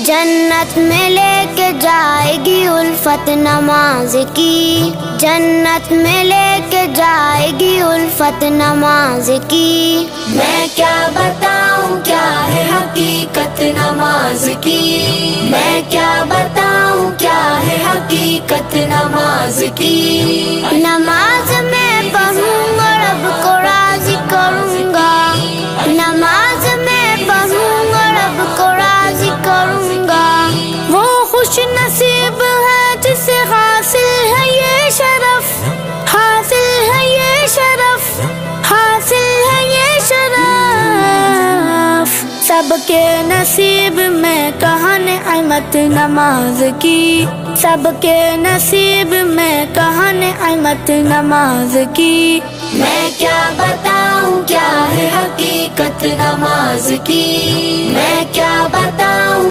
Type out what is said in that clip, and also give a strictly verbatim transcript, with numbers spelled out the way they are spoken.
جنت میں لے کے جائے گی الفت نماز کی، جنت میں لے کے جائے گی الفت نماز کی۔ میں کیا بتاؤں کیا ہے حقیقت نماز کی، میں کیا بتاؤں کیا ہے حقیقت نماز کی۔ نماز میں پڑھوں گا رب کو راضی کروں گا، نماز میں پڑھوں گا رب کو راضی کروں گا۔ وہ خوش نصیب ہے جسے حاصل ہے یہ شرف، حاصل ہے یہ شرف، حاصل ہے یہ شرف۔ سب کے نصیب میں کہاں نعمت نماز کی، سب کے نصیب میں کہاں نعمت نماز کی۔ میں کیا بتاؤں کیا ہے حقیقت نماز کی، میں کیا بتاؤں